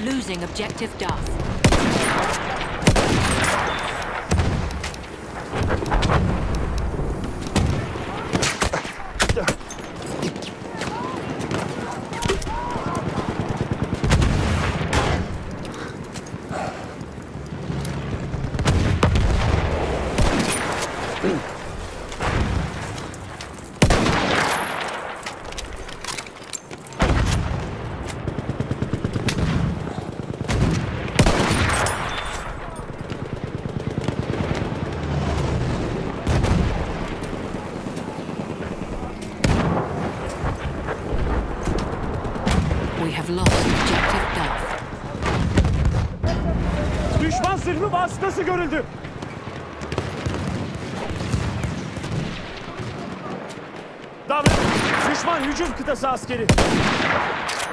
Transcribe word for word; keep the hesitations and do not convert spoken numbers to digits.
are losing objective Duff. We have lost objective Duff. Düşman zırhlı vasıtası görüldü. Davran. Düşman hücum kıtası askeri.